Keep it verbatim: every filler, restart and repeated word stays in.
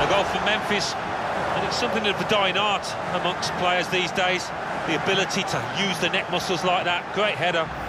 A goal for Memphis, and it's something of a dying art amongst players these days, the ability to use the neck muscles like that. Great header.